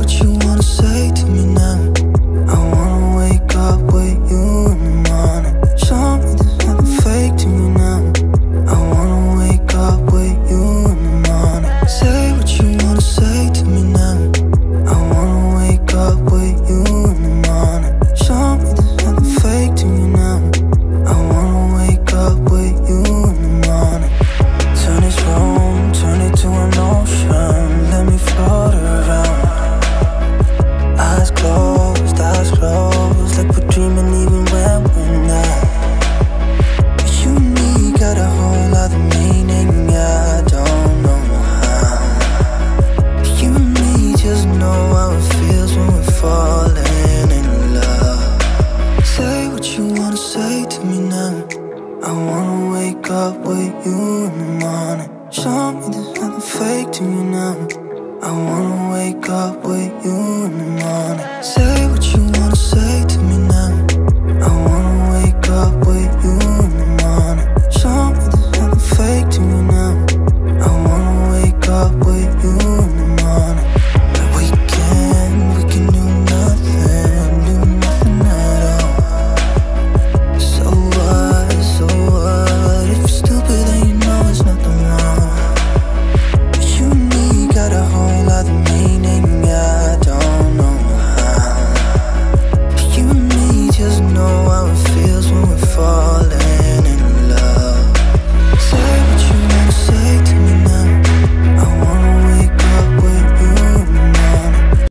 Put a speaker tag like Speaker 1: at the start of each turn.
Speaker 1: what you wanna say to me now. I wanna wake up with you in the morning. Show me there's nothing fake to me now. I wanna wake up with you in the morning. Say what you wanna say to me now. I wanna wake up with you in the morning. Show me there's nothing fake to me now. I wanna wake up with you in the morning. Turn this room, turn it to an ocean. Let me float around. Eyes closed, like we're dreaming even when we're not. You and me got a whole other meaning, I don't know how. You and me just know how it feels when we're falling in love. Say what you wanna say to me now. I wanna wake up with you in the morning. Show me there's nothing fake to me now. I wanna wake up with you in the morning. Say